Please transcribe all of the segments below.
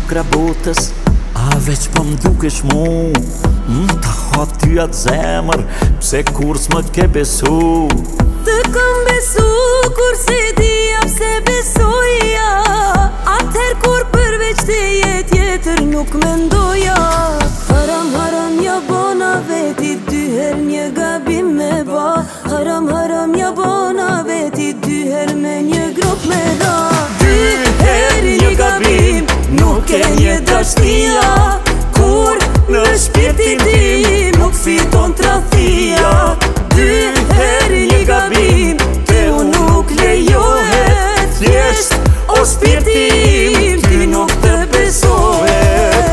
shokra botës, a veç po m'dukesh mu. Ta ha ty atë zemër, pse kur s'më ke besu. Të kam besu, kur se dija pse besoja. Atëher kur përveç të tjetër nuk mendoja. Haram, haram, ja bona veti, dyher një gabim me ba. Haram, haram, ja bona veti, dyher me një grop me ra. Dyher një gabim, nuk e një dashnia. Kur në shpirtin tim nuk fiton tradhia. Dyher një gabim, te unë nuk lejohet. Thjesht o shpirtin, ty nuk të besohet.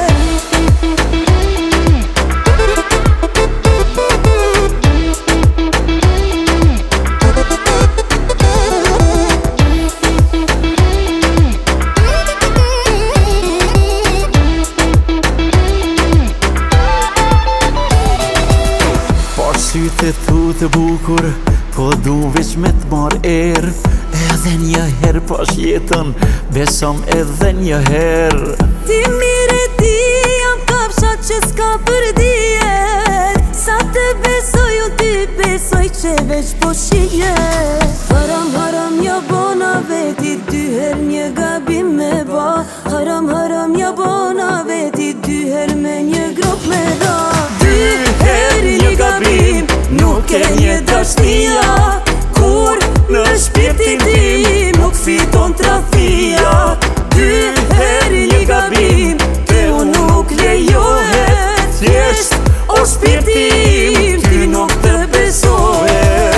Sytë thu të bukur, po du veç me t'mar erë. Edhe një herë pash jetën, besom edhe një herë. Ti mire ti, jam kapshat që s'ka për dijet. Sa të besoj, u ty besoj që veç po shijet. Haram, haram, ja bona veti, dyher një gabim me ba. Haram, haram, ja bona veti, dyher me një grop me ra. Dyher një gabim, nuk e një dashnia. Kur në shpirtin tim nuk fiton tradhia. Dyher një gabim, te unë nuk lejohet. Thjesht o shpirtin, ty nuk të besohet.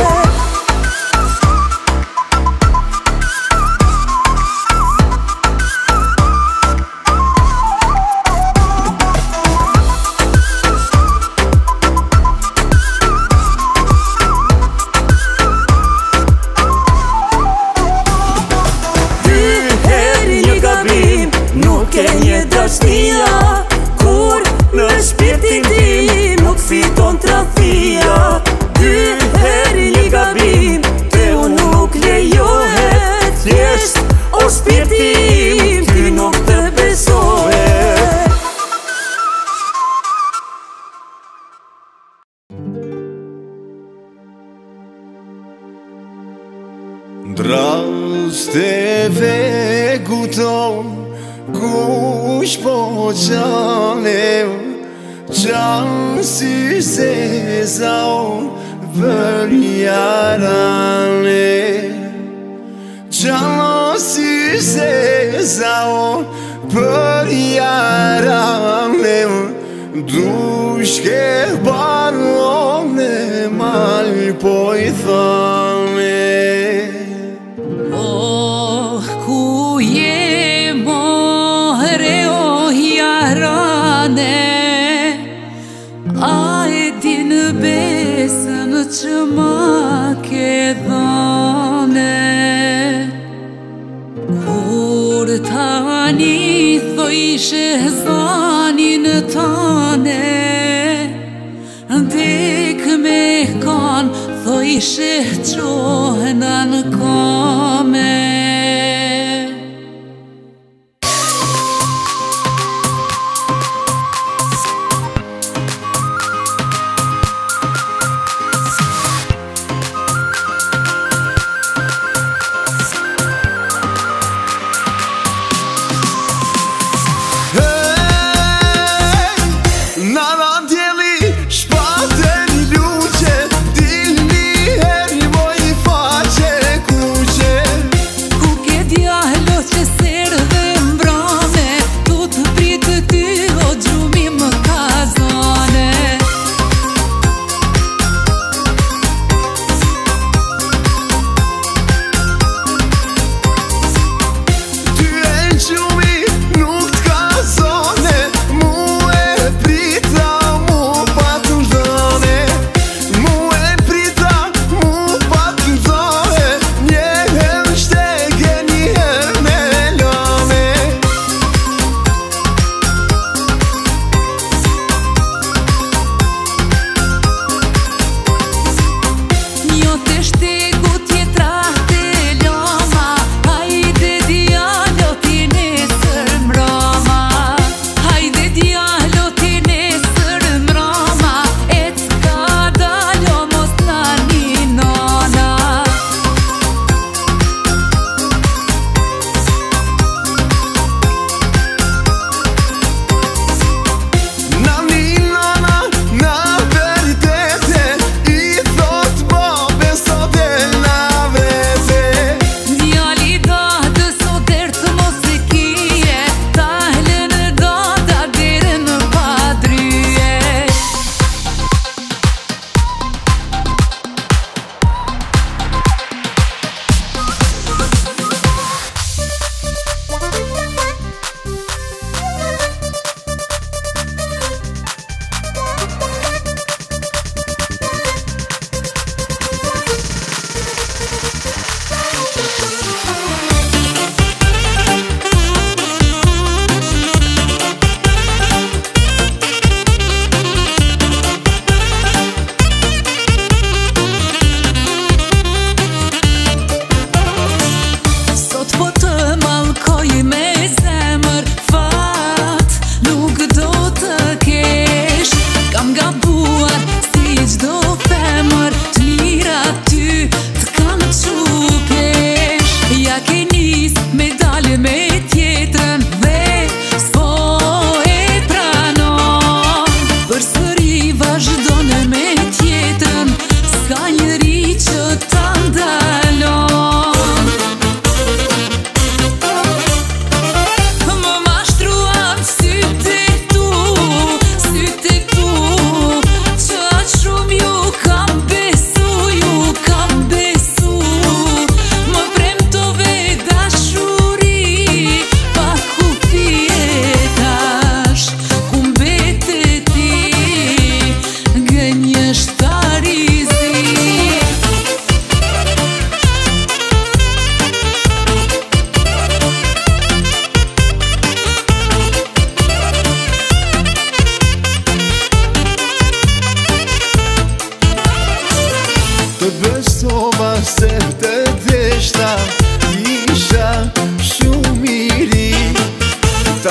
Kur në shpirtin tim nuk fiton tradhia. Dyher një gabim, te unë nuk lejohet. Thjesht o shpirtin, ty nuk të besohet. Drasteve guton kush po qanem, qanë si se zaon për jarane. Qanë si se zaon për jarane. Dushke barone mal po I thane. Që ma ke dhane. Kur tani thojshe zanin tane, dek me kan thojshe qohnan kame. Shpaten luqe, dilni her moj faqe. Kuq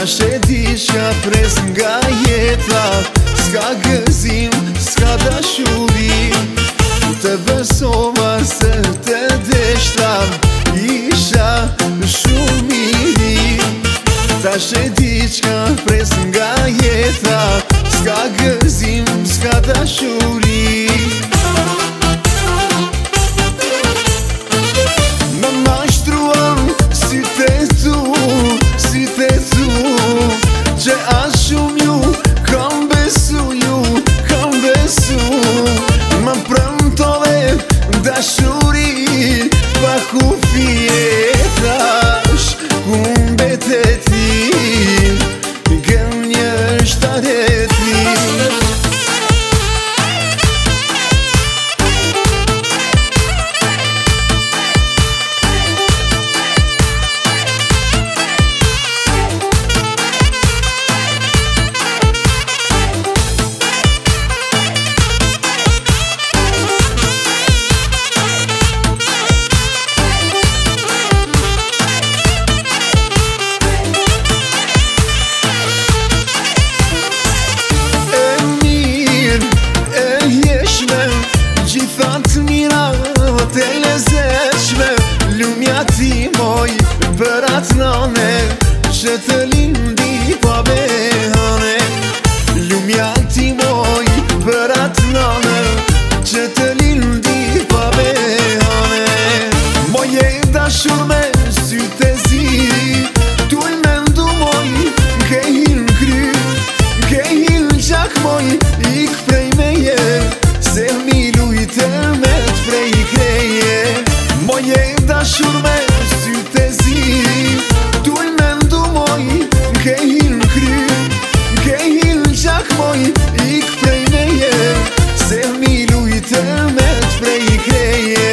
Tash e di qa pres nga jeta, s'ka gëzim, s'ka dashuri. Të besova se të deshta, isha shumë miri. Tash e di qa pres nga jeta, s'ka gëzim, s'ka dashuri. Më mashtruan si te tu, që as shumë ju kam besu, më premtove dashuri pa kufije. Tash ku mbetet ti, gënje shtaret ti. Të lezetshme, lumja ti moj, për atë nane që të lindi pa behane. Lumja ti moj, për atë nane që të lindi pa behane. Moje dashur me sytë e zi, tu i mendu moj, ke hin kry, ke hin gjak moj, ik prej meje, se mi lujte me të prej kreje. Moje dashur me sytë e zi, tu i mendu moj, ke hin kry, ke hin gjak moj, ik prej meje, se mi lujte me të prej kreje.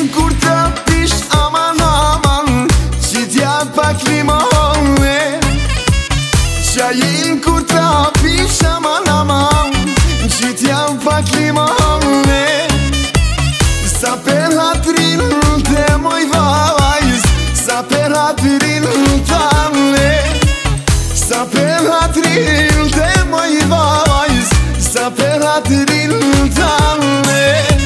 kur të pish aman aman, që t'ja pak limone. Qajin kur të pish aman aman, që t'ja pak limone. Sa per hatrin të moj vajz, sa per hatrin tane. Sa per hatrin të moj vajz, sa per hatrin tane.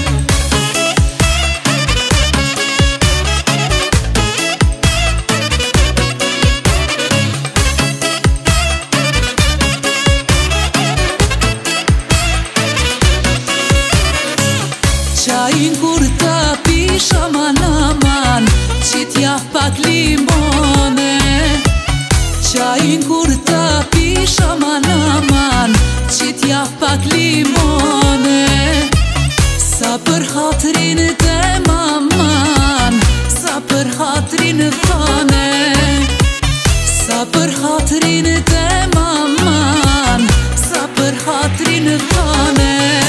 Qajin kur të pish aman aman, që t'ja pak limone. Qajin kur të pish aman aman, që t'ja pak limone. Sa për hatrin të maman, sa për hatrin thane. Sa për hatrin të maman, sa për hatrin thane.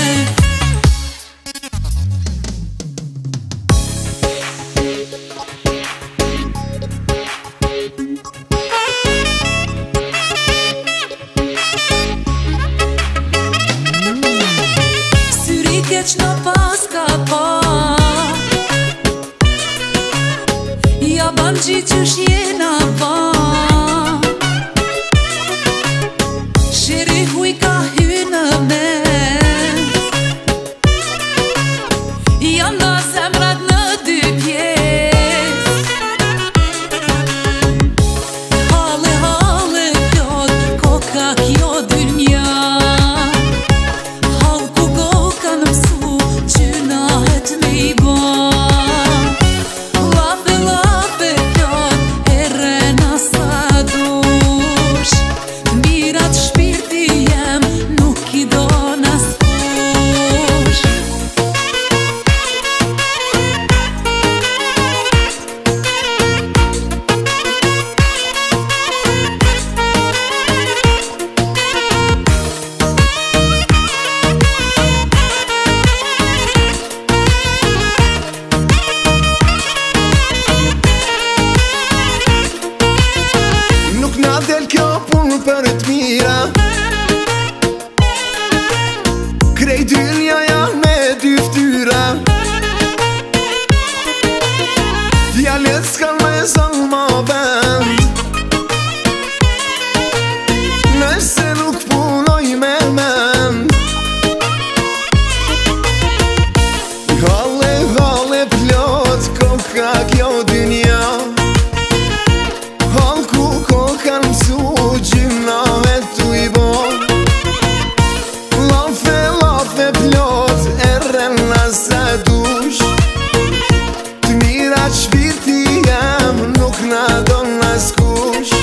Keq në pas ka pa, ja ban gjitë qysh jena pa. Shiri huj ka hy në mes, janë da zemrat në dy pjes. Hale hale pjot, koka kjo dynja. Për t'mira, krejt dynja janë me dy ftyra. Fjallet s'kan me zonë ma vend, nëse nuk punoj me mend. Halle, halle plot, koka kjo dynja. Hall ku koka n'su gjyna e tu i bo. Lafe, lafe plot, e rrena se dush. T'mirat shpirti jem, nuk na do n'askush.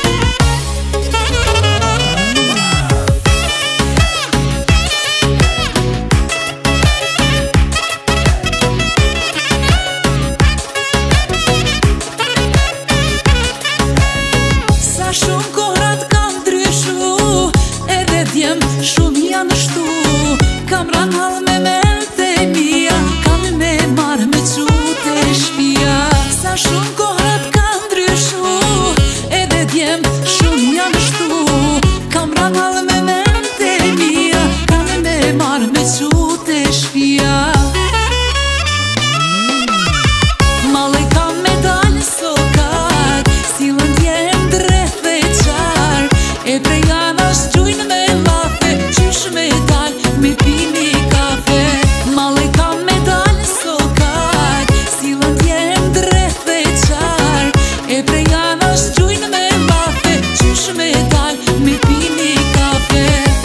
Shumë kohrat kam ndryshu, edhe djem shumë janë shtu. Kam ran hall me mente mia, kam me marrë me qute shpia. Sa shumë kohrat kam ndryshu, edhe djem shumë janë shtu. Kam ran hall me mente mia, kam me marrë me qute shpia. Male kam me dalë sokak, silën t'jem dreth dhe qar. E preja nash gjujnë me lafe, qysh me dal me pini kafe. Male kam me dalë sokak, silën t'jem dreth dhe qar. E preja nash gjujnë me lafe, qysh me dal me pini kafe.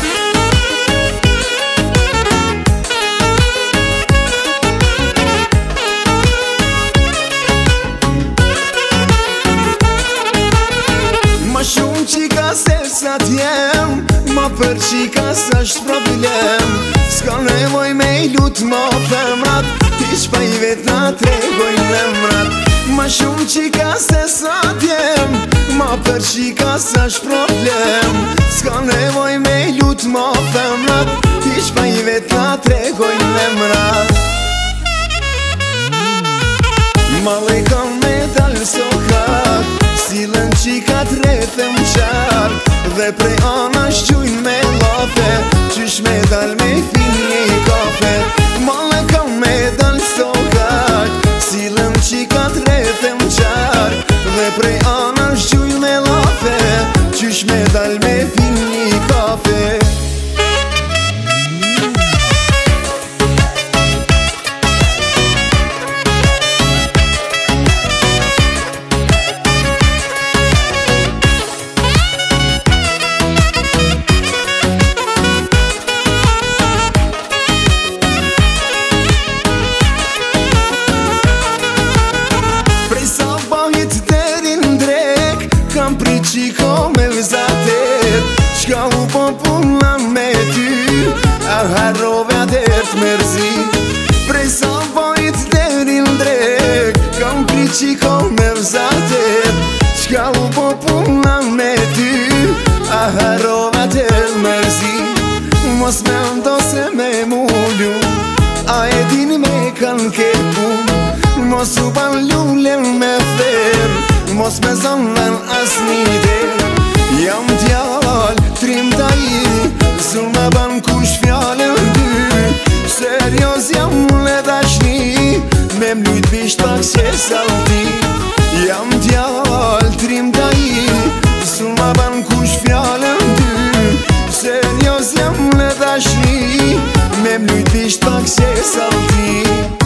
Ma shumë qika se sa t'jem, ma për qika s'është problem. S'ka nevoj me i lut ma femrat, hiq pa i vet na tregojnë lemrat. Ma shumë qika se sa t'jem, ma për qika s'është problem. S'ka nevoj me i lut ma femrat, hiq pa i vet na tregojnë lemrat. Malej kam me dal sokat, silën qikat rrethe më qark, dhe prej anash gjujnë me lafe, qysh me dal me fin një kafe. Malej kam me dal sokat, silën qikat rrethe më qark, dhe prej anash gjujnë me lafe, qysh me dal me fin një kafe. Qiko me vzatet, qka u po puna me ty, a harrove atet mërzi. Prej sa vojt derin drek, kam pri qiko me vzatet, qka u po puna me ty, a harrove atet mërzi. Mos me ndo se me mullu, a e din me kan ke pun, mos u ban lullen me ther, mos me zanven as një der. Jam djall, trim ta i, zul me ban kush fjallën dy, serios jam le dashni, me mlujt bisht pak që salti. Jam djall, trim ta i, zul me ban kush fjallën dy, serios jam le dashni, me mlujt bisht pak që salti.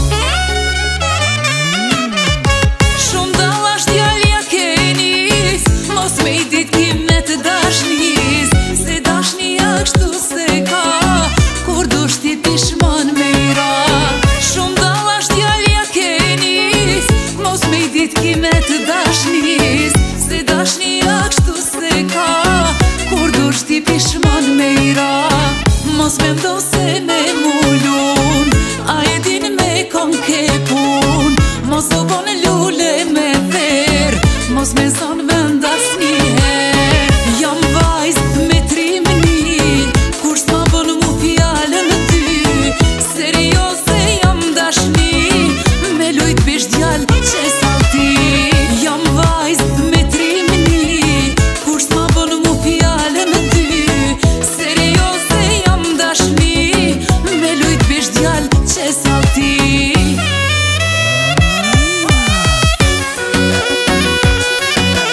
Mos me ndo se me mullun, a e din me kon ke pun, mos o bon lule me ther, mos me zon vendas njëher. Jam vajz me trimni, kur s'ma bon mu fjallën ty, serioze jam dashni, me lujt bish djall që salti. Jam vajz me trimni, kur s'ma bon mu fjallën ty, me lujt bish djall që salti.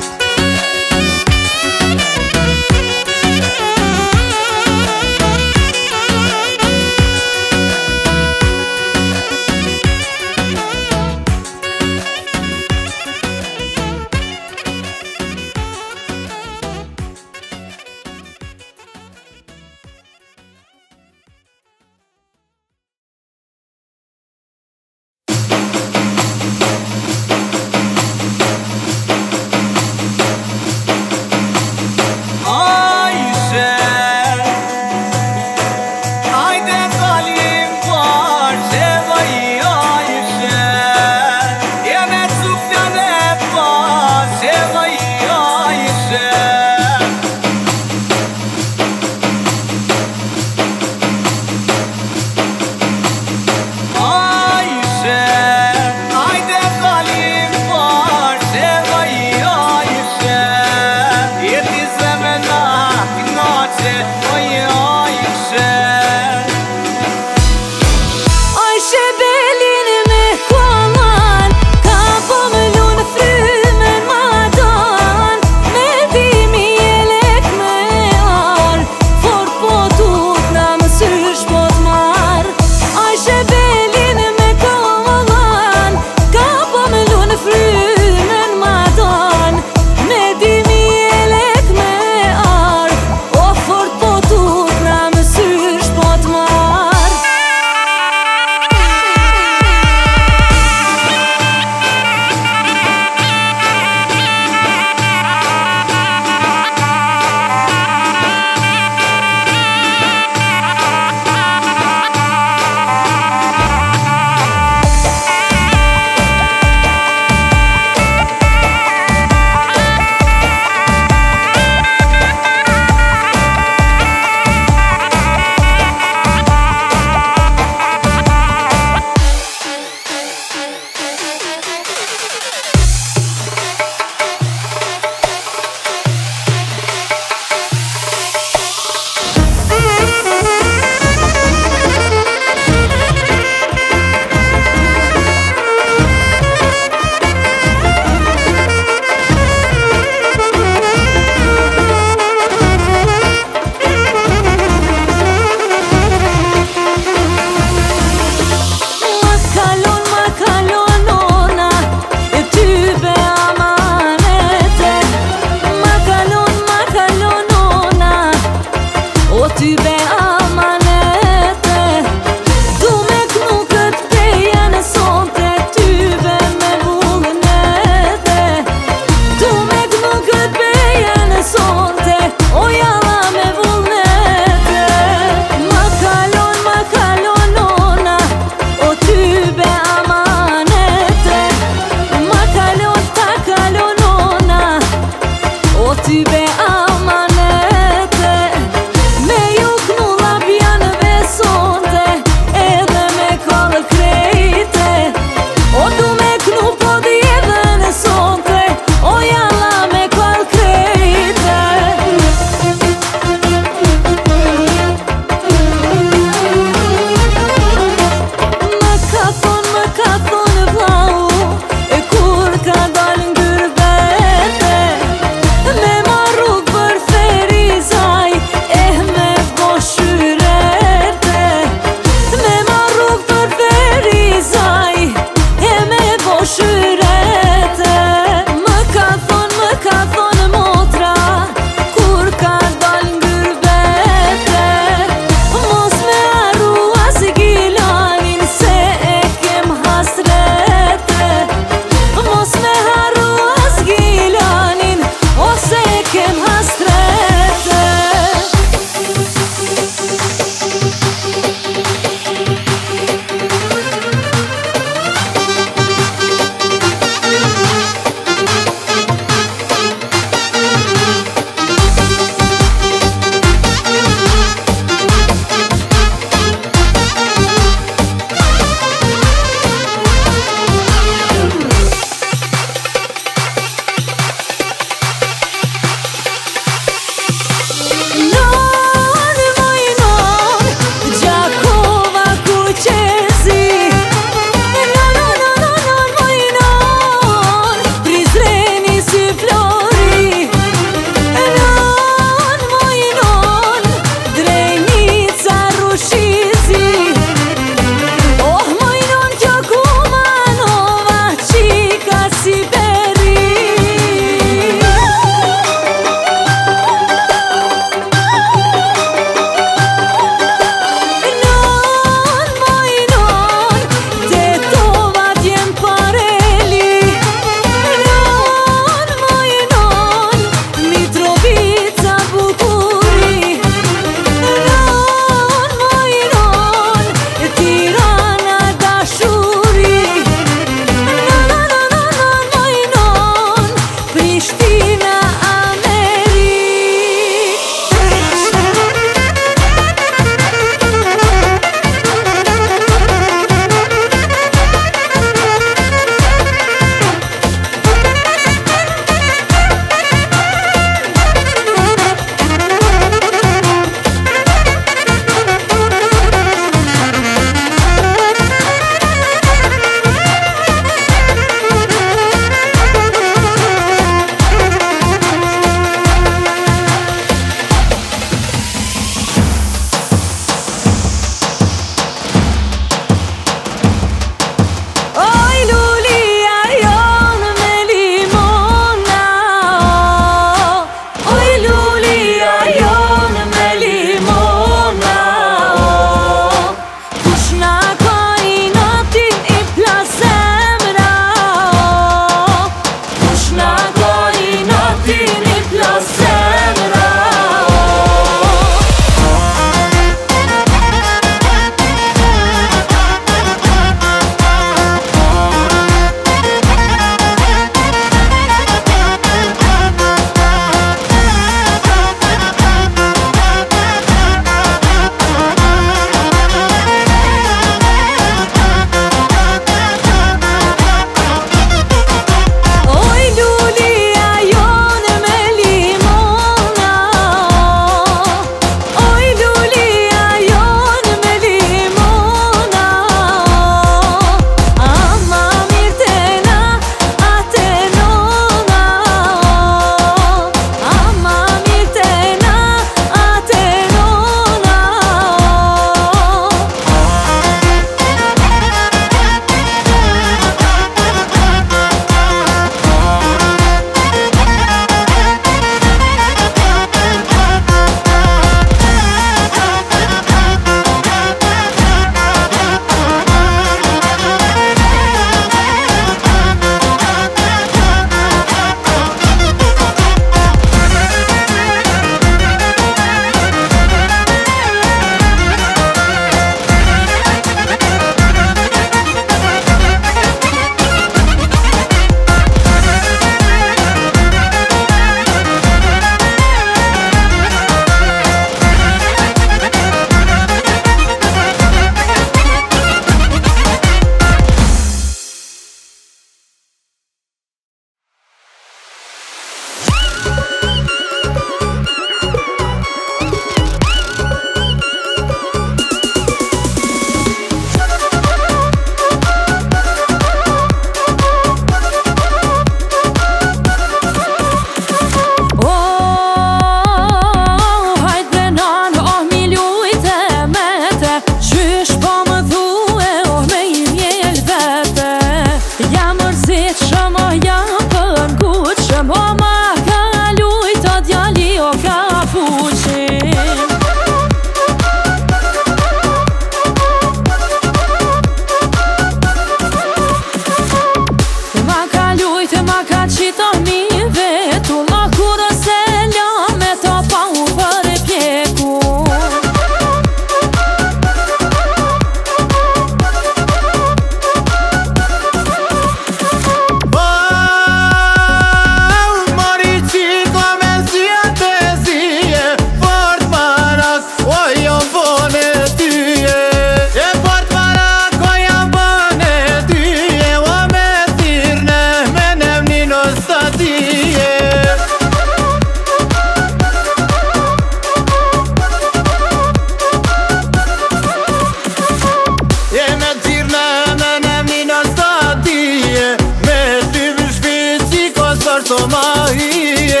mahije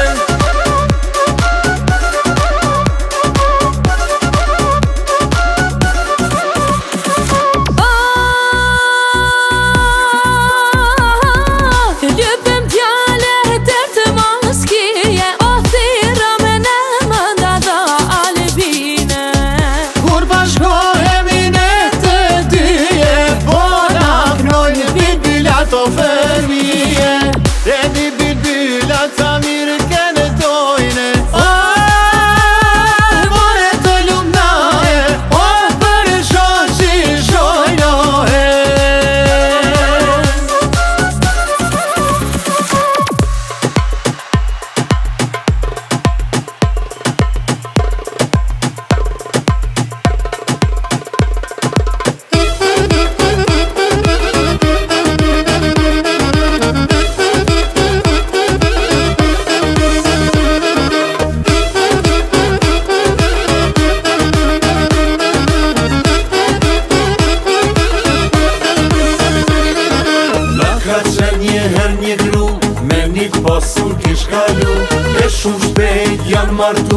Pasur kish kalu e shumë shpejt janë martu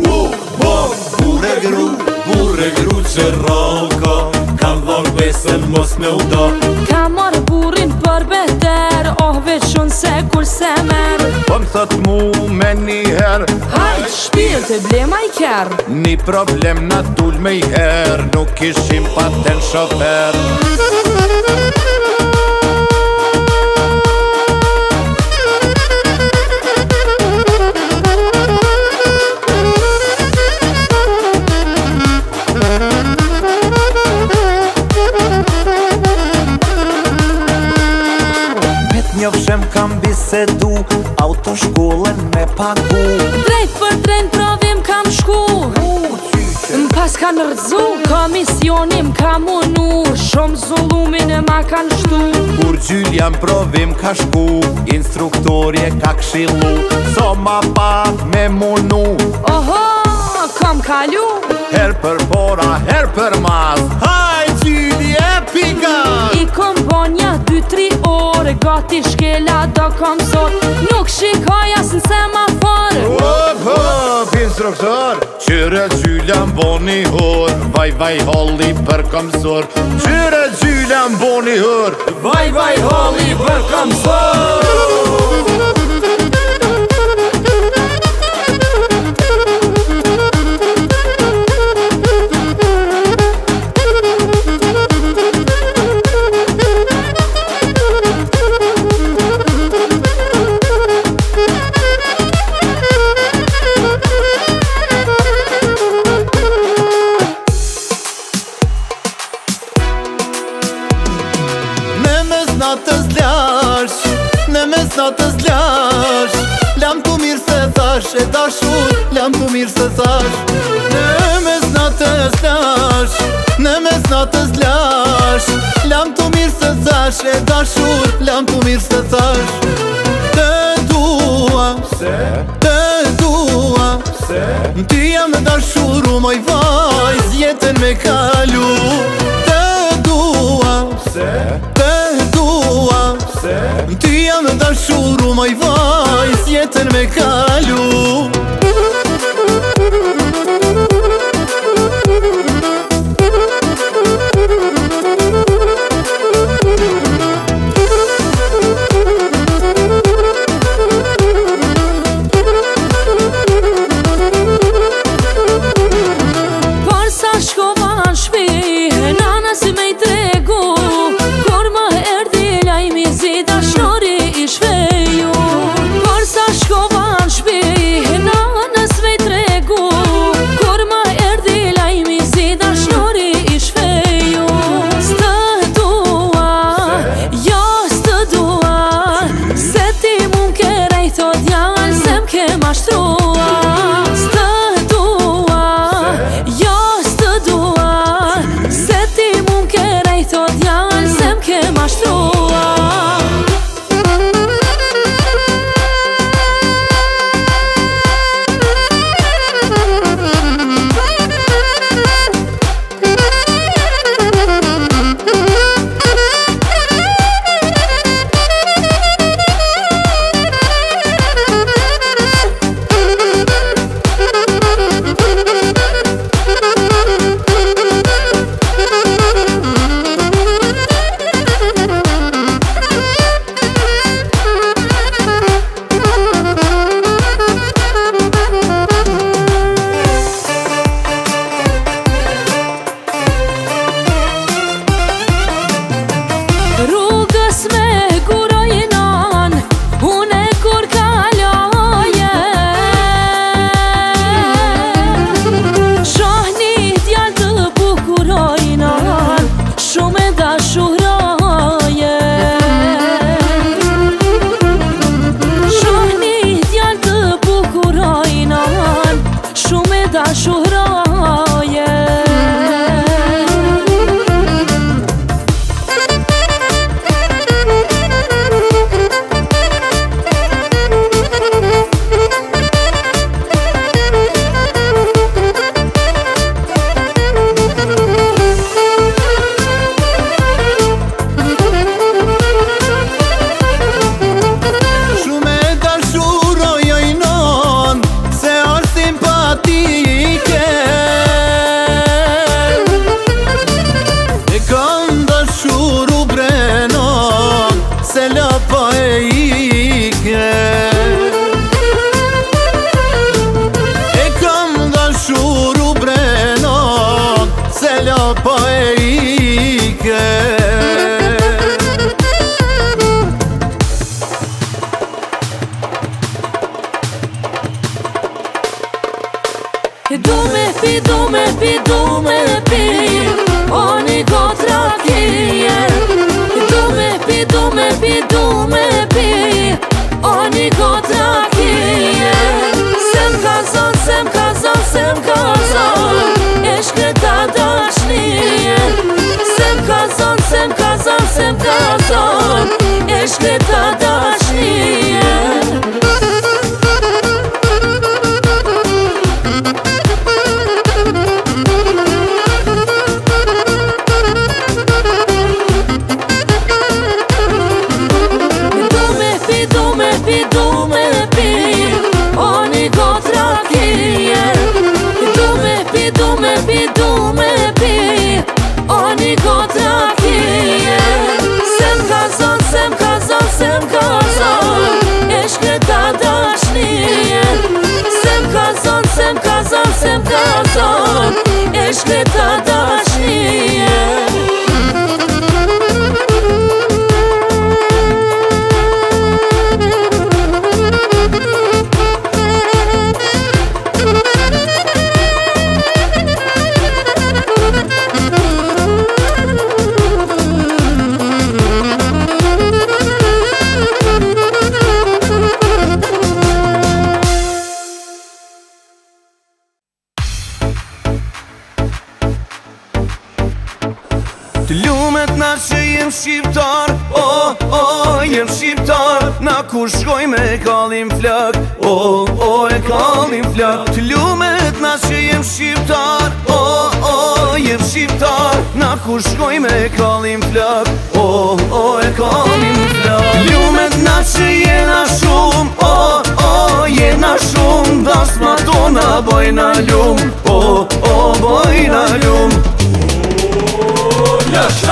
Burre gru që rallka Kam dhon besën mos me uda Ka marrë burin për beter veçun se kur se mer Po më thot mu me njëher Hajt shpil të blema I ker Ni problem na tull me I her Nuk ishim paten shofer Njofshem kam bisedu Autoshkollën me pagu Drejt për drejt provim kam shku M'pas kanë rëzu Komisionim ka munu Shumë zullumin e ma kanë shtu Kur gjyljam provim ka shku Instruktorje ka kshilu So ma pak me munu Oho, kam kalu Her për bora, her për mas Haj gjylje pika I kom bonja 2-3 orë Gati shkela do kom sot Nuk shikoj as në semafor Hop, hop, instruktor Qyre gjyllja m'boni hor Vaj, vaj, holli për komsor Qyre gjyllja m'boni hor Vaj, vaj, holli për komsor Në mes natës lash Lam të mirë se thash E dashur Lam të mirë se thash Në mes natës lash Në mes natës lash Lam të mirë se thash E dashur Lam të mirë se thash Të dua Të dua Ty jam e dashur U moj vajz Jetën me kalu Të dua Të dua Ty jam e dashur U moj vajz Jetën me kalu la pa e ike. E kam dashur u brenon, se la pa e ike. Dume pi, o një gotra kije. Dume pi, o një gotra kije. Sem kazon, e shkreta dashnije. Sem kazon, e shkreta dashnije. Sem kazon, e shkreta dashnije. Të lumet na që jem shqiptar, jem shqiptar. Na kur shkoj me kallim flak, e kallim flak. Të lumet na që jem shqiptar, jem shqiptar. Na kur shkoj me kallim flak, e kallim flak. Të lumet na që jena shumë, jena shumë. Dasma tona bojna lum, bojna lum. Lascia!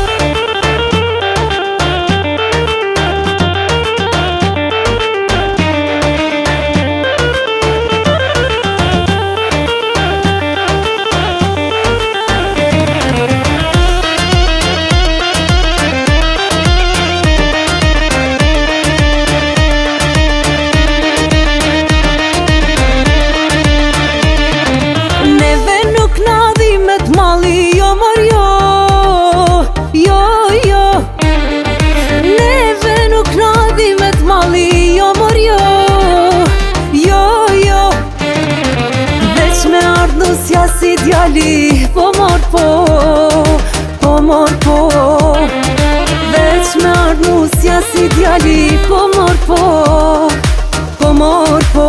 Neve nuk na dhimet mali, jo mor jo. Neve nuk na dhimet mali, jo mor jo. Veç me ardhusja si djali, po mor po. Veç me ardhusja si djali, po mor po.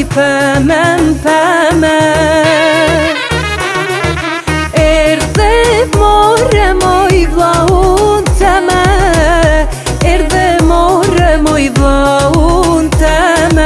moj pëmen Erdhe more moj vlaun teme Erdhe more moj vlaun teme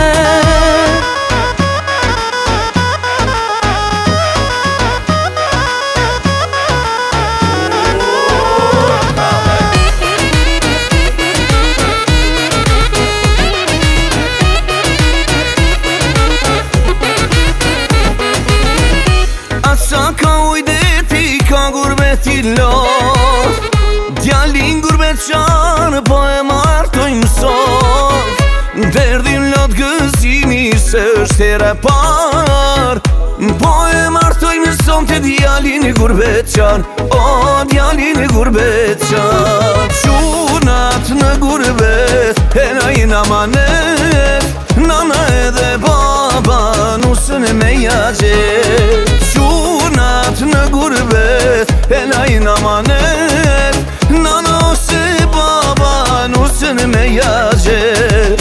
Asa ka ujdeti, ka gurbeti lot Djalin gurbet qanë, po e martojmë sot Derdin lot gëzimi, se është hera par Po e martojmë sot të djalin gurbet qanë O djalin gurbet qanë Qunat në gurbet, e na i amanet Nana edhe baba, nusën me jagjet Qunat në gurbet, e na i amanet Nana ose baba, nusën me jagjet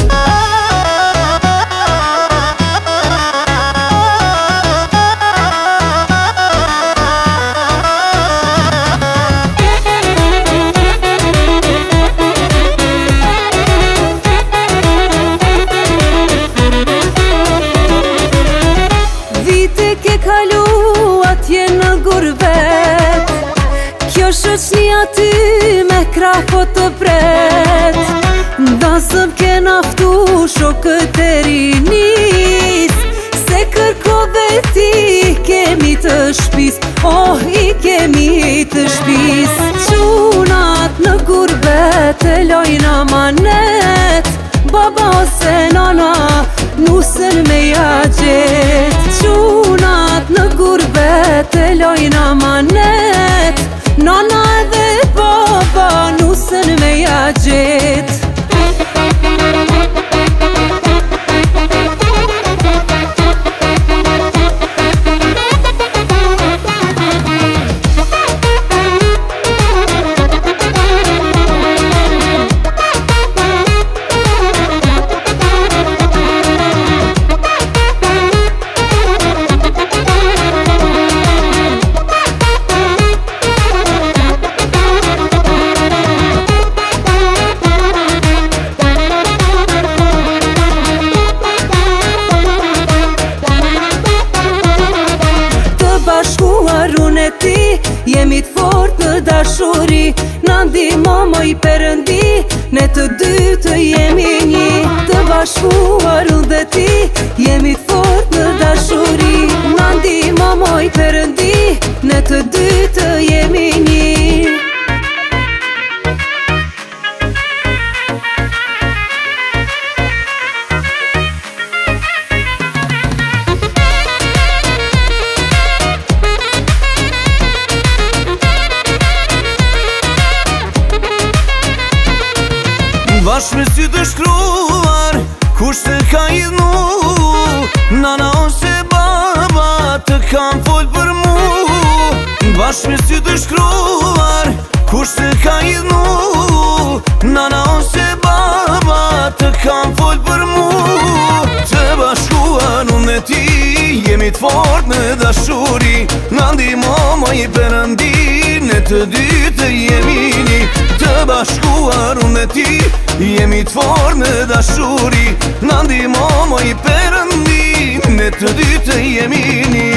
Atje në gurbet Kjo shoqnia ty me krako të pret Ndasëm ke naftu shokët e rinis Se kërkove ti kemi të shpis Oh, i kemi të shpis Qunat në gurbet e lojnë amanet Baba ose nana nusën me jagjet Qunat në gurbet e lojnë amanet Nana edhe baba nusën me jagjet Jemi të fort në dashuri Na ndihmo moj Perëndi Ne të dy të jemi një Të bashkuar unë dhe ti Jemi të fort në dashuri Na ndihmo moj Perëndi Ne të dy të jemi një Bashkë me sy të shkruar, kush të ka idhnu Nana ose baba të kam fol për mu Bashkë me sy të shkruar, kush të ka idhnu Nana ose baba të kam fol për mu Të bashkuar unë e ti, jemi të fort në dashuri Na ndihmo moj Perëndi, ne të dy të jemi një Të bashkuar unë e ti Jemi të fort në dashuri Na ndihmo moj Perëndi Ne të dy të jemi një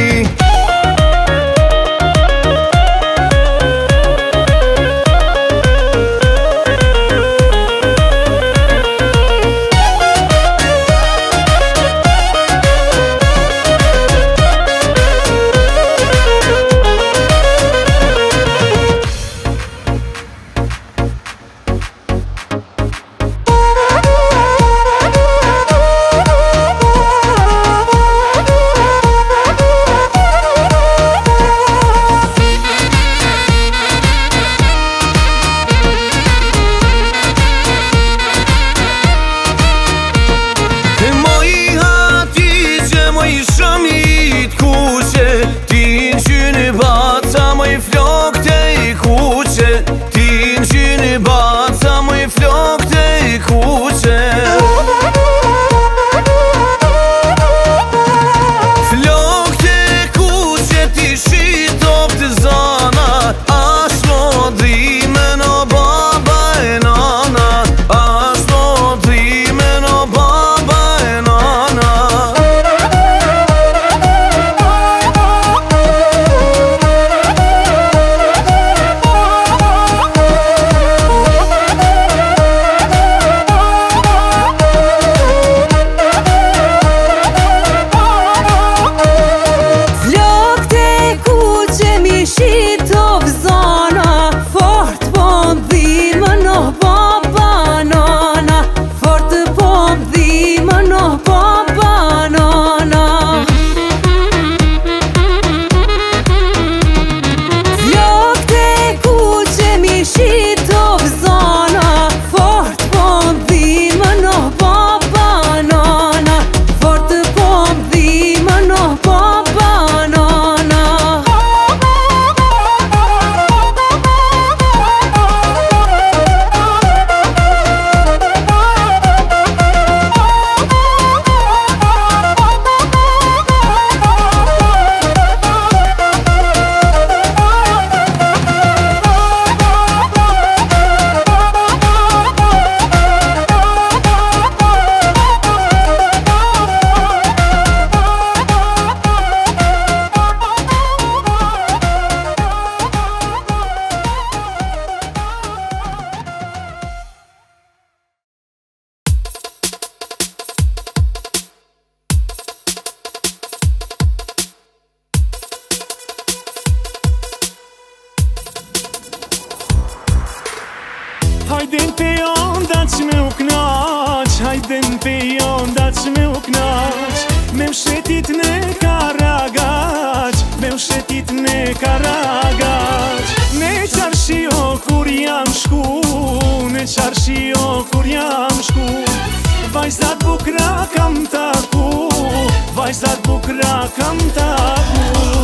Ardhen pe jondat me u knaq, me mshetit në Karagaq, me mshetit në Karagaq. Në qarshio kur jam shku, në qarshio kur jam shku, vajzat bukra kam taku, vajzat bukra kam taku.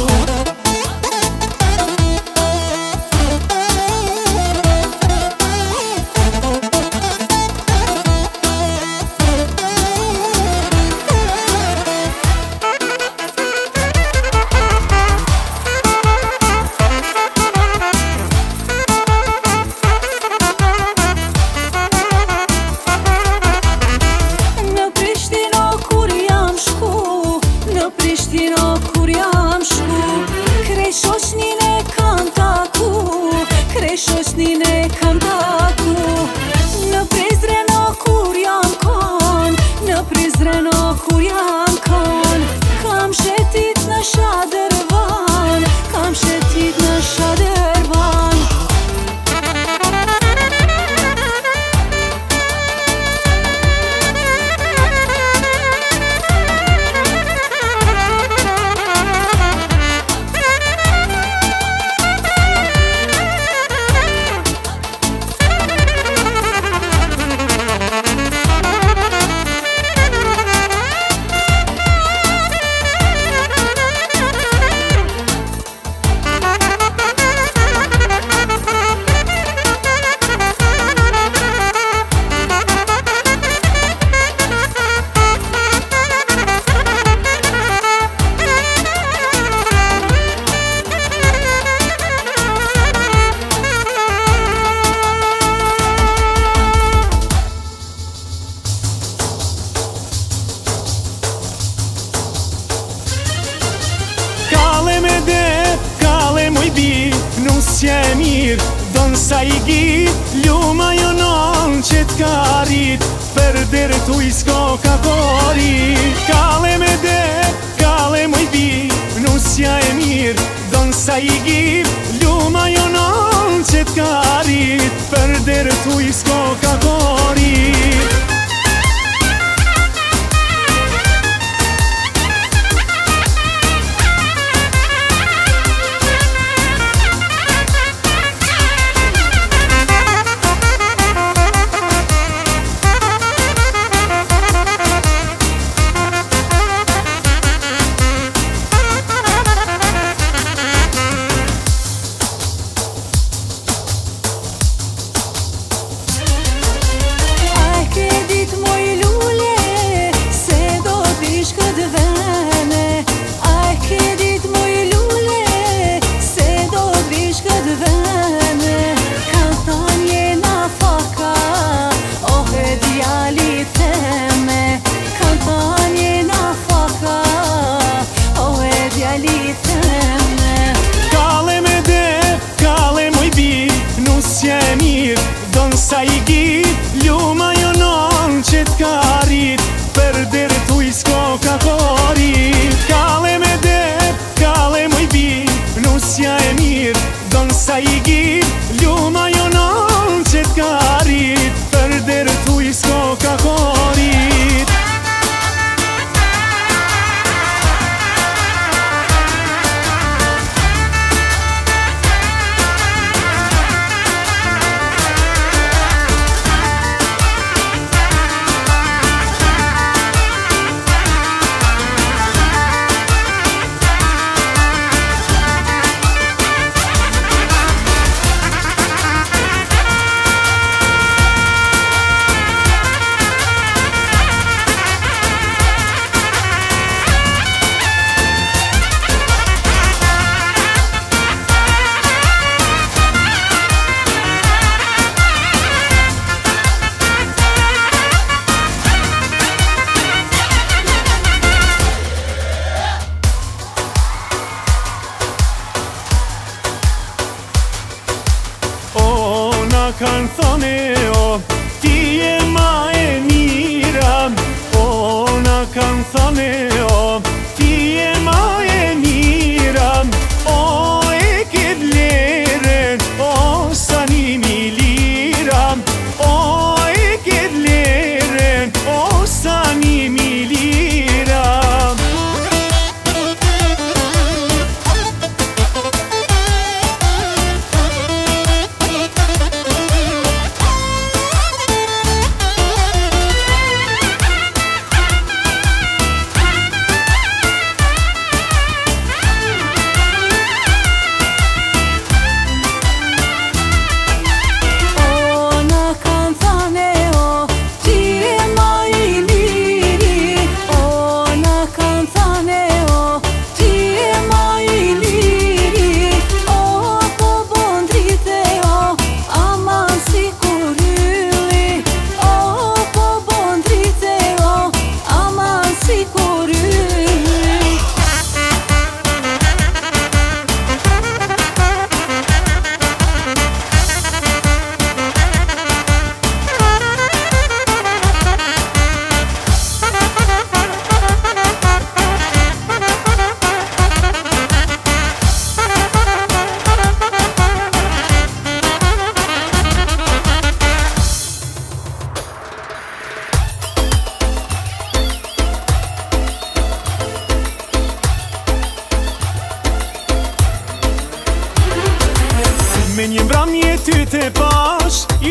Nusje mirë, donë sa I gjitë, ljuma jo non që t'ka rritë, për dërë tu I s'ko ka korit. Kale me dhe, kale moj bi, nusja e mirë, donë sa I gjitë, ljuma jo non që t'ka rritë, për dërë tu I s'ko ka korit. Donë sa I gjitë, ljuma jo non që t'ka rritë, për dërë tu I s'ko ka korit. Kale me dhe, kale moj bi, nusja e mirë, donë sa I gjitë, ljuma jo non që t'ka rritë, për dërë tu I s'ko ka korit. Kanë thone o, ti e ma e mira, o, na kanë thone o, ti e ma e mira, o, e këtë leren, o, sa 1.000 lira, o, e këtë leren, o,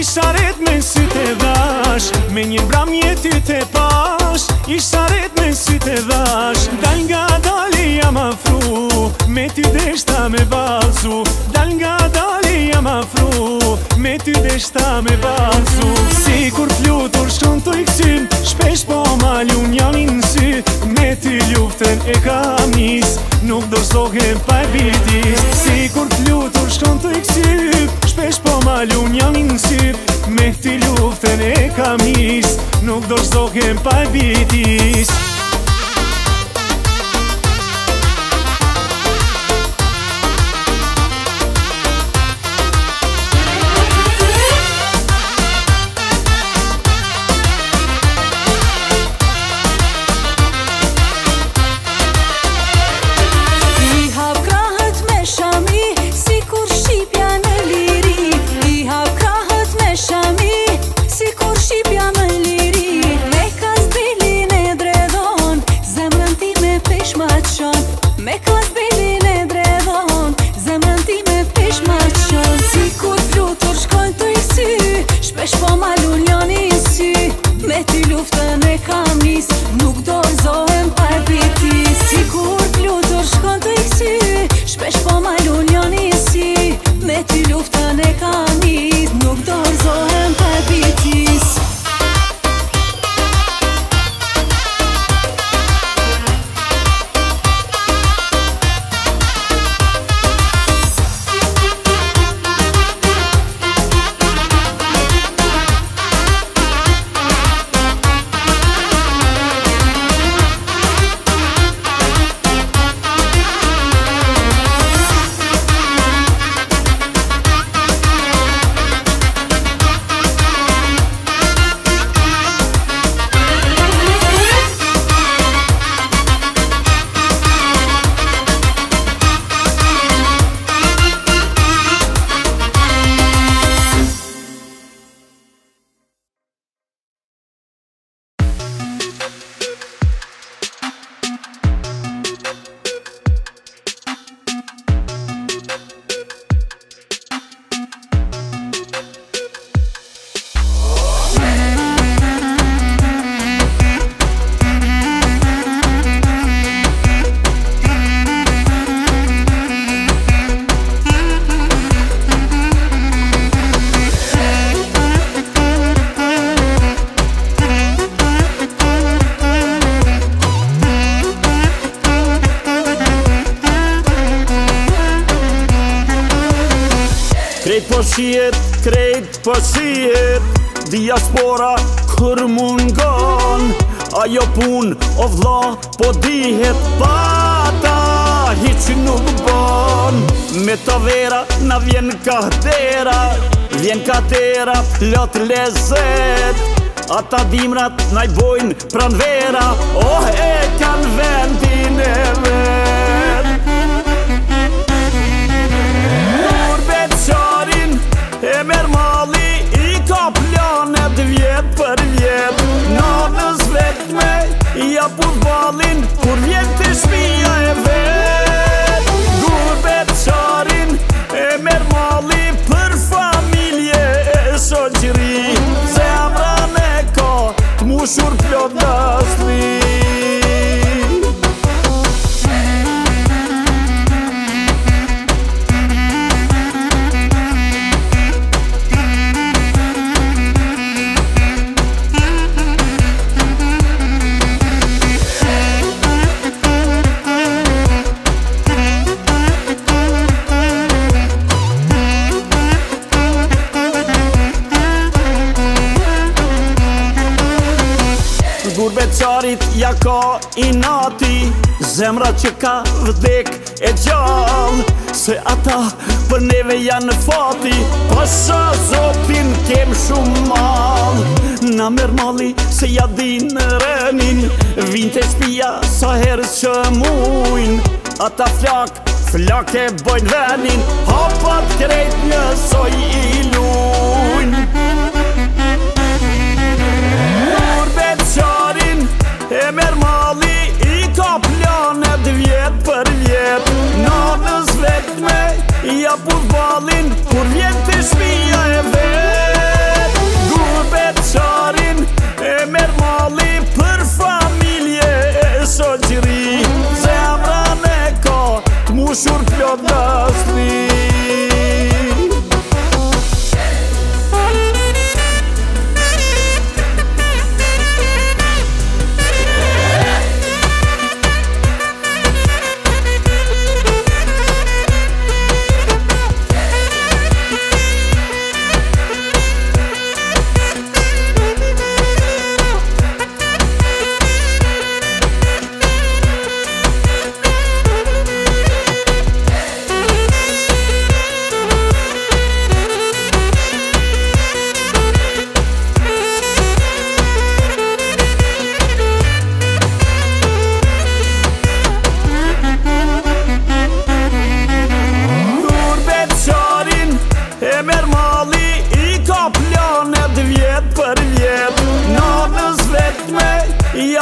Isharet me sytë e dhash, me një bramje ty te pash. Isharet me sytë e dhash, dal nga dali jam afru, me ty deshta me bazu. Dal nga dali jam afru, me ty deshta me bazu. Si kur flutur shkon të i kësyn, shpesh po malun jam i në sy. Me ty luftën e kam nis, nuk dorëzohem pa e bitis. Si kur flutur shkon të i kësyn, shpesh po malun jam i në sy. Me ty luftën e kam nis, nuk dorëzohem pa e bitis. Krejt po shihet, diaspora kur mungon. Ajo pun o vlla po dihet, pata hiq nuk bon. Me të vera na vjen kahtera, vjen katera plot lezet. Ata dimrat na i bojnë pran vera, oh e kan vendin e vet. E merë mali, i ka planet vjet për vjet. Nanës vetme, ja pudh balin, kur vjen të shpia e vet. Gurbet qarin, e merë mali, për familje e shoqëri. Zemran e ka, t'mushur plot dashni. Qarit ja ka i nati, zemra që ka vdek e gjall. Se ata për neve janë fati, pasha zotin kem shumë mal. Na merë mali se ja din rënin, vin të shpia sa herës që mujn. Ata flak e bojnë venin, hapat krejt njësoj i lujn. E merë mali, i ka planet vjet për vjet. Nanës vetme, ja pudh balin, kur vjen të shpia e vet.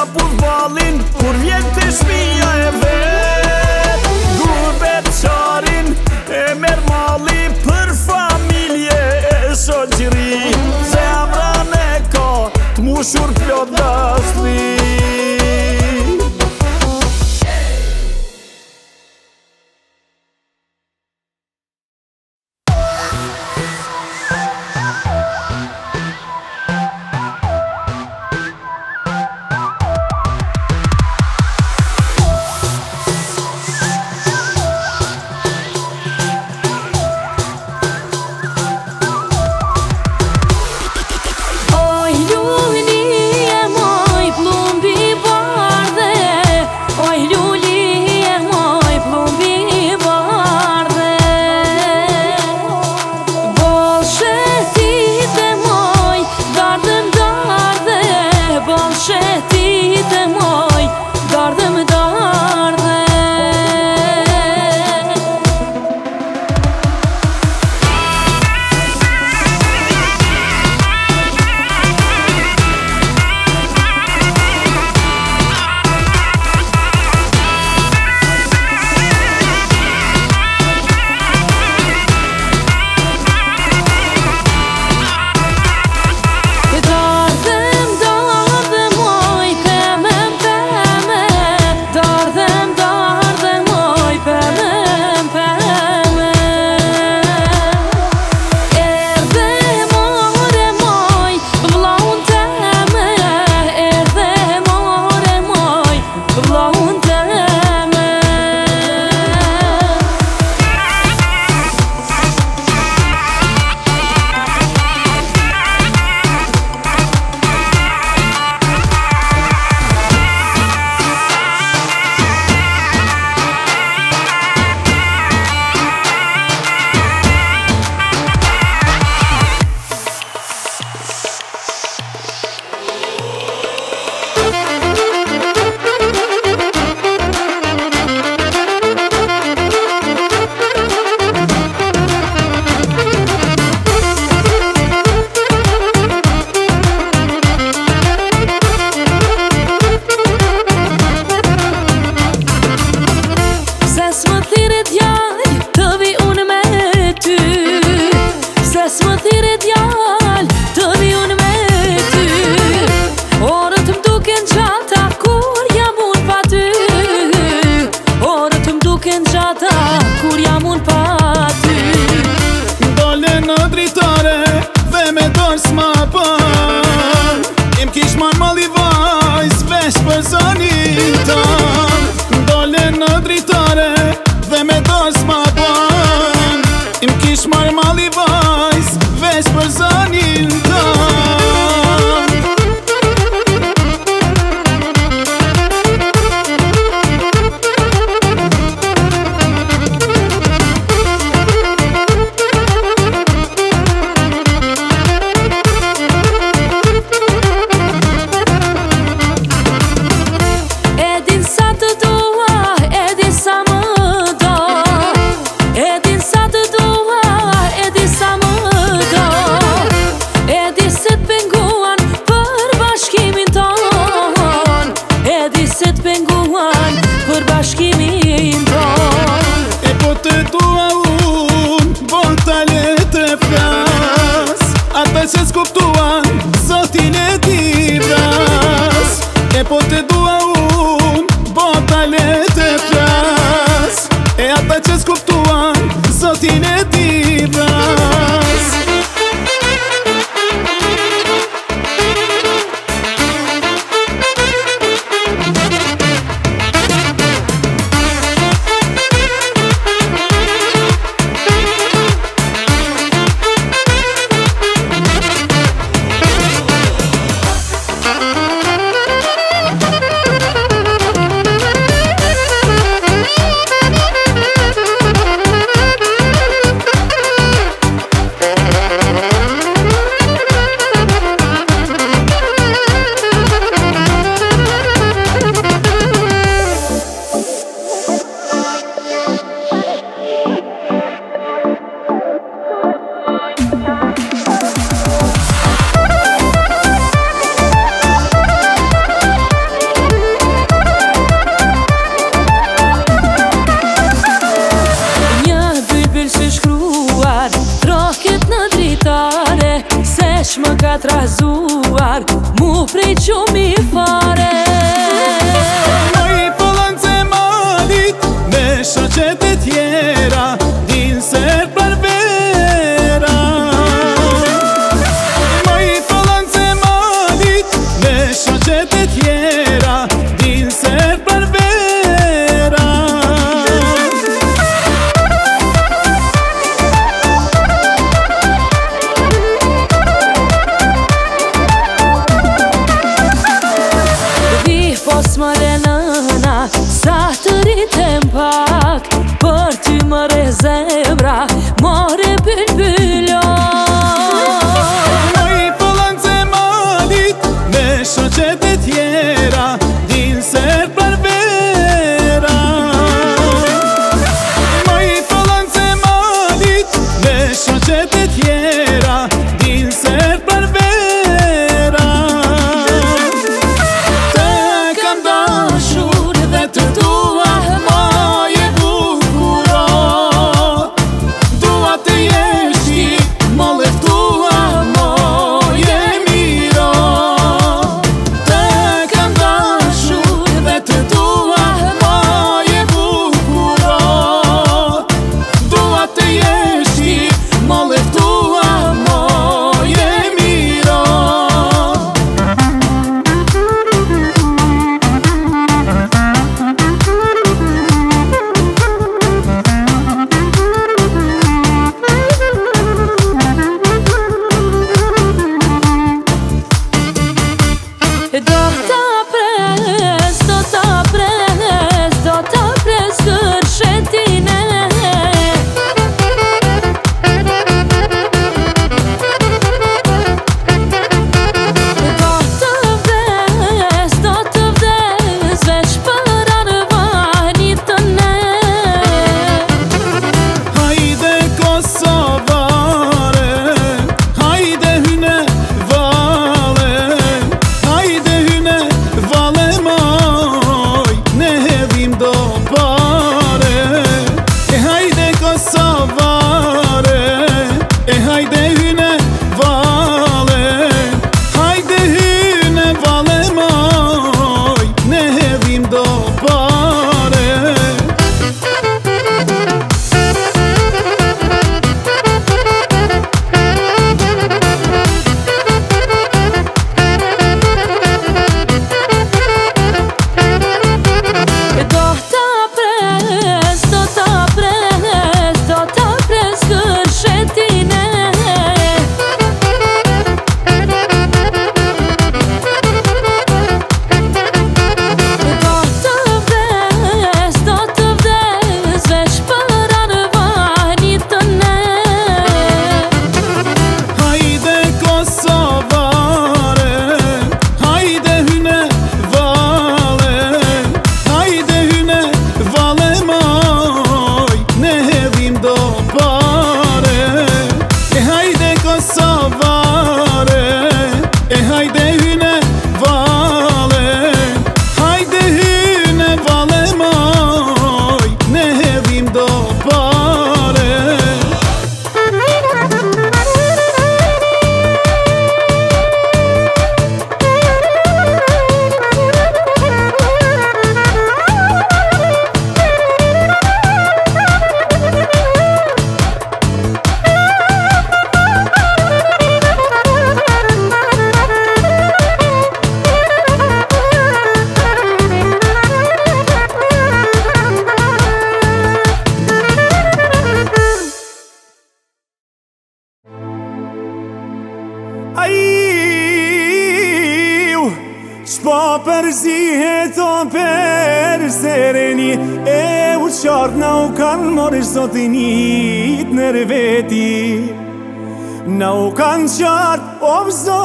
ja puth balin kur vjen të shpia e vet. Gurbet qarin e merr malli për familje e shoqëri, zemrën e ka t'mushur plot dashni. trazuar mu prej qumi fare. Moj pëllënce malit me shaqet e tjera din ser për vera. Moj pëllënce malit me shaqet e tjera din ser për vera. Mare nëna, sa të rritem pak, për ty më rezemra, more bylbylo. Moj pëllënce malit, me shoqet e tjera, din ser për vera. Moj pëllënce malit, me shoqet e tjera, din ser për vera. S'po përzihet o për sereni E u qartë na u kanë morish zotinit nër veti Na u kanë qartë o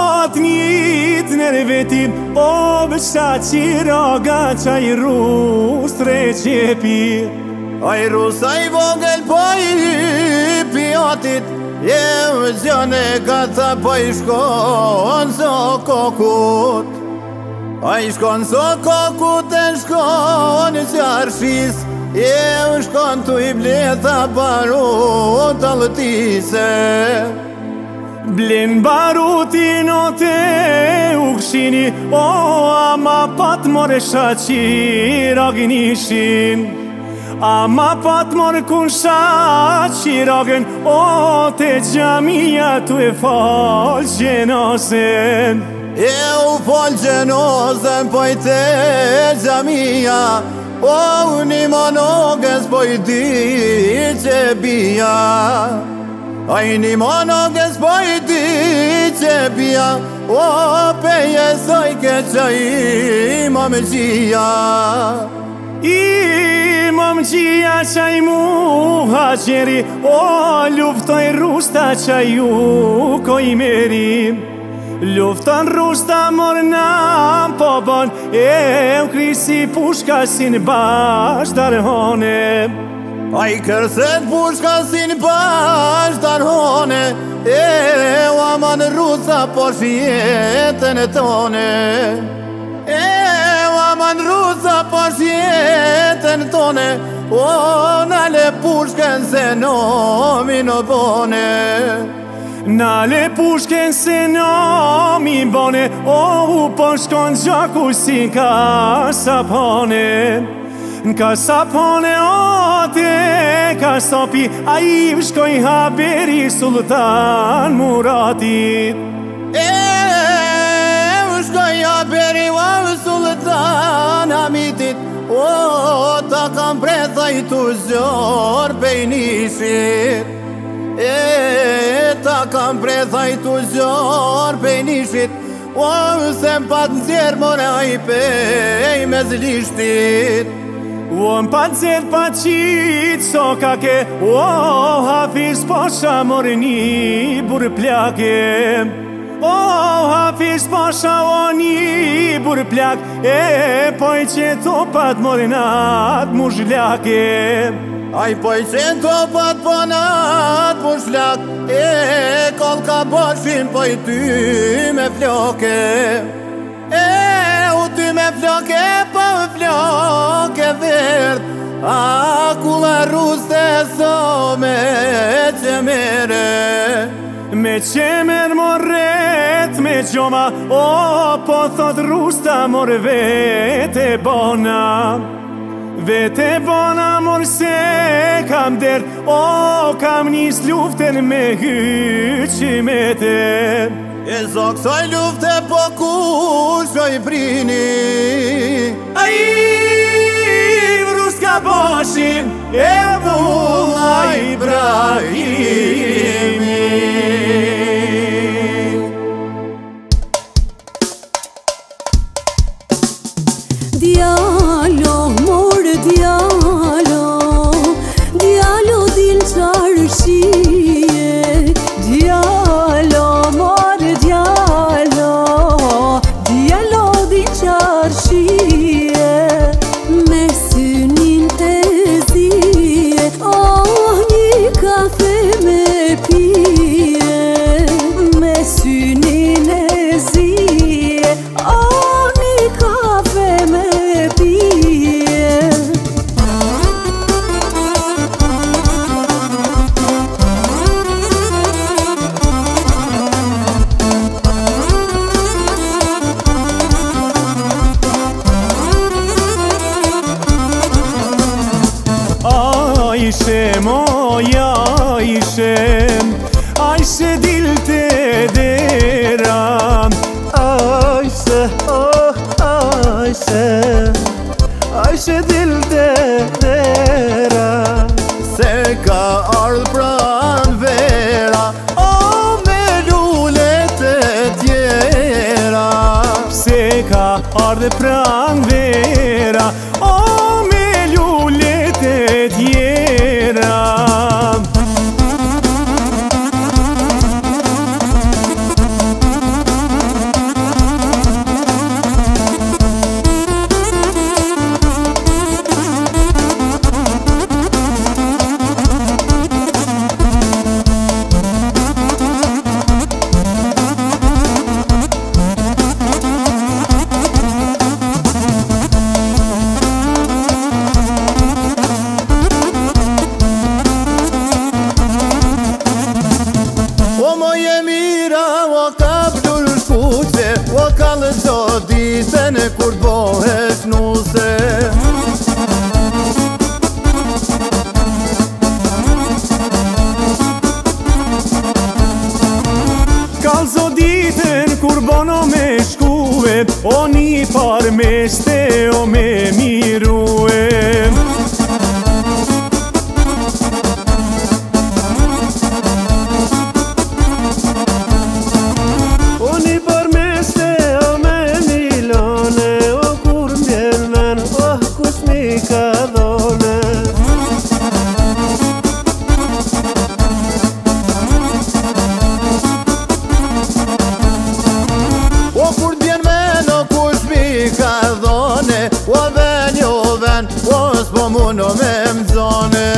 zotinit nër veti O bësha qiraga qaj rus treqepi Aj rusa I vogël po I piatit Eu gjane gata po I shkon so kokut I shkon so kokut e shkon I qarshis Eu shkon tu I bleta baru të lëtise Blen baruti note u kshini, o ama pat more shaqi ragnishin. Ama pat more kun shaqi ragn, o te gjamia tu e fal gjenosen. E u fal gjenosen po i te gjamia, o një monogës po i di që bia. Aj një monogës po i di që bia, o peje soj ke që imam gjia. Imam gjia që i muha qeri, o luftoj rusta që ju ko i meri. Lufton rusta morna po bon, e u krisi pushka si në bash darhone. Aj kërset pushka si në bash darhone, e u aman rusa po shjetën e tone. E u aman rusa po shjetën e tone, o nale pushken se nomi në bone. Nale pushken se nomi bone, o u po shkon gjaku si ka sapone. N'ka sapone o te ka sapi, a i shkoj haberi sultan Muratit. U shkoj haberi wa sultan Hamidit, o ta kam pretha i tu zor pejnishit. Ta kam pretha i tu zor pejnishit, o se m'pat nëzirë more a i pej me zlishtit. O m'pat nëzirë pa qitë so ka ke, o Hafiz Pasha more një burë plake. O Hafiz Pasha o një burë plak, e po i që topat more natë muzhlake. Aj po i qenë topat po natë mushlak, e kol ka boshin po i ty me floke. U ty me floke po floke verd, a kula ruste so me qemere. Me qemer morret me gjoma, o po thot rusta mor vete bona. Vete bona mor se kam der, o kam nis luften me hyqimete. E zok soj lufte po kushoj prini, a i ruska boshin e mulla Ibrahimi. Djalo, more djalo, djalo din qarëshie. Djalo, more djalo, djalo din qarëshie. Me synin të zije, oh një kafe me pije. Me synin e zije, oh një kafe me pije. Ayşem oy Ayşem, Ayşe dilte deram. Ayşe oh Ayşe, Ayşe dilte deram. se ka ardh pran vera, o me lullet e tjera. Se ka ardhe pran vera, o me lullet e tjera. ditën kur bohet nuse. Kalzo ditën kur bono me shkuve, o një par me shte o me mirue. Uno me mzone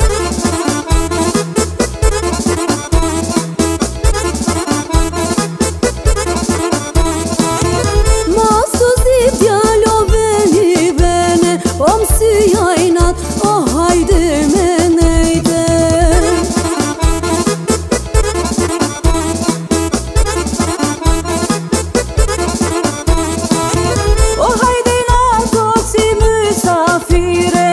Masu zi djalo veni vene O msy jajnat, o hajde me nejte O hajde na to si mysafire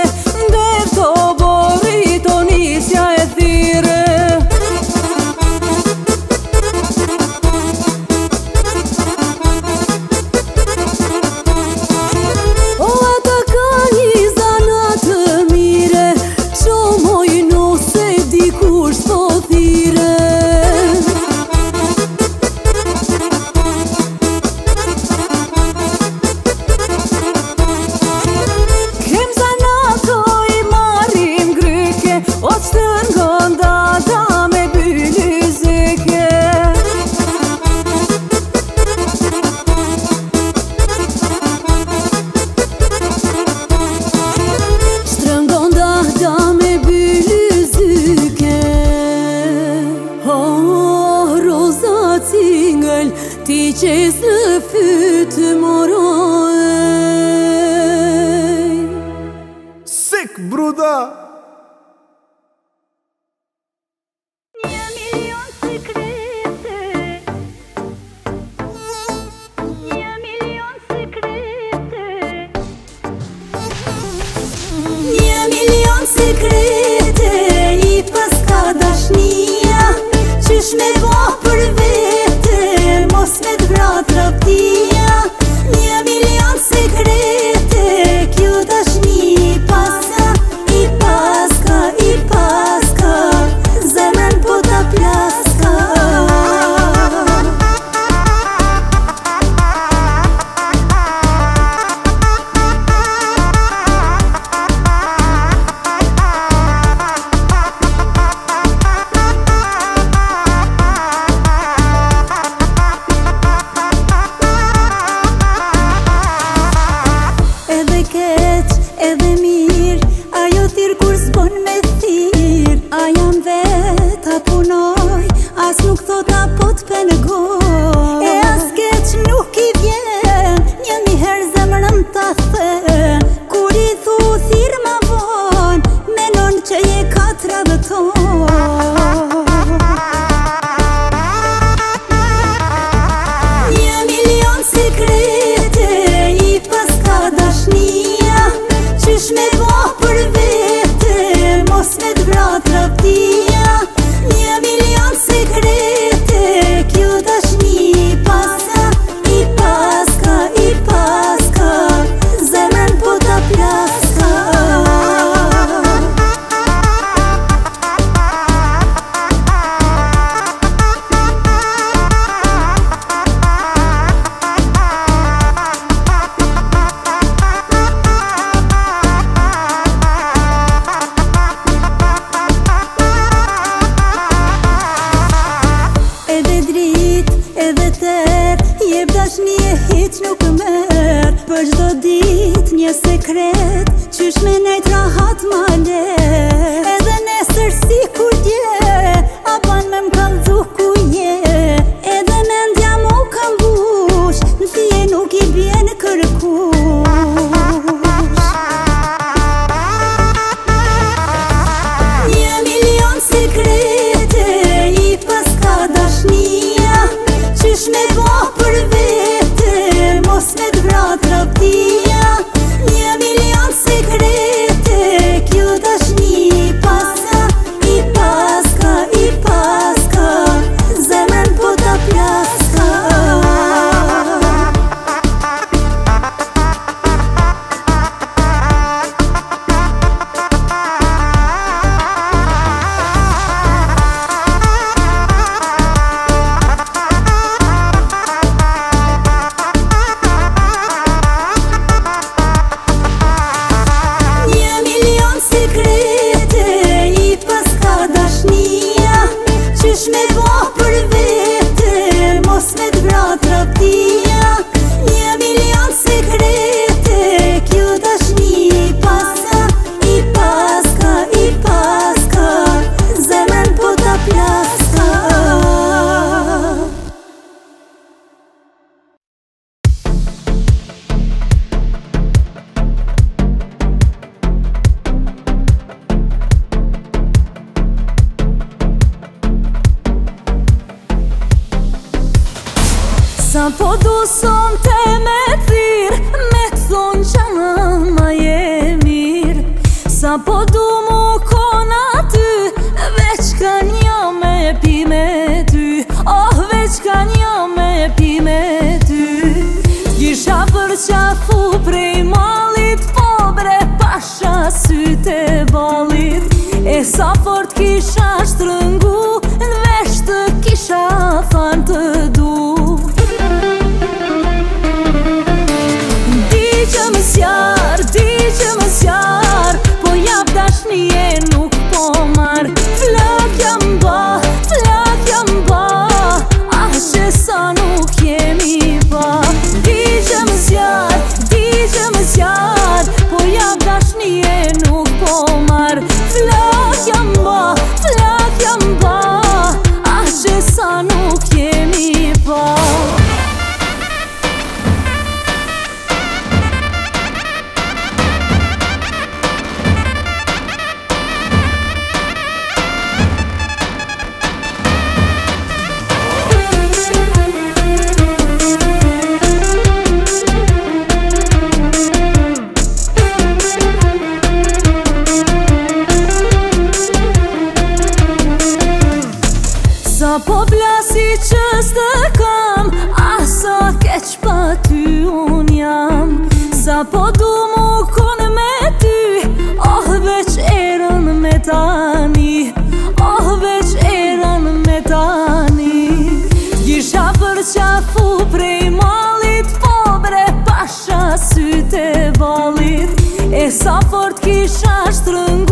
Ti që së fytë moroj Sik bruda Një milion sekrete Një milion sekrete Një milion sekrete I paska dashnia Qysh me bo për vete Mos me t'vrat raptia Një milion sekrete Kjo dashni I paska Zemrën po ta plaska Një milion sekrete I paska dashnia Qysh me qafu prej malit, po bre pasha syte balit. E sa fort kisha shtrëngu, n'vesh të kisha fan të du. Di që më zjar, po jap dashnije nuk po mar. Flak jam ba, ah që sa nuk jemi ba. Di që më zjar, po jap dashnije nuk po mar. Flak jam ba, ah që sa nuk jemi ba. Sa po plasi që s'të kam, sa keq pa ty un jam. Sa po du mu kon me ty, veç erën me tani. Veç erën me tani. T'gisha për qafu prej malit, po bre pasha syte balit. E sa fort kisha shtrëngu,